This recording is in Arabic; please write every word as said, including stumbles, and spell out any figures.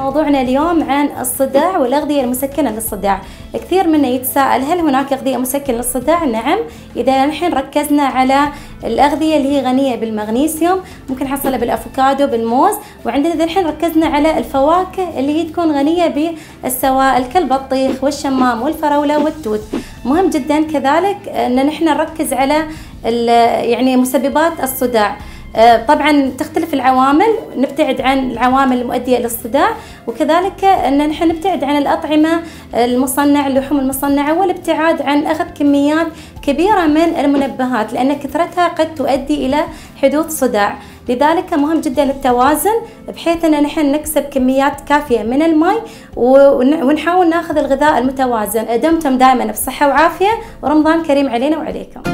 موضوعنا اليوم عن الصداع والأغذية المسكنة للصداع. كثير منا يتساءل هل هناك أغذية مسكنة للصداع؟ نعم، إذا نحن ركزنا على الأغذية اللي هي غنية بالمغنيسيوم، ممكن نحصلها بالأفوكادو بالموز، وعندنا إذا نحن ركزنا على الفواكه اللي هي تكون غنية بالسوائل كالبطيخ والشمام والفراولة والتوت. مهم جدا كذلك أن نحن نركز على يعني مسببات الصداع. طبعا تختلف العوامل، نبتعد عن العوامل المؤدية للصداع، وكذلك ان نحن نبتعد عن الأطعمة المصنعة، اللحوم المصنعة، والابتعاد عن أخذ كميات كبيرة من المنبهات لأن كثرتها قد تؤدي إلى حدوث صداع. لذلك مهم جدا التوازن بحيث ان نحن نكسب كميات كافية من الماء ونحاول ناخذ الغذاء المتوازن. دمتم دائما بصحة وعافية، ورمضان كريم علينا وعليكم.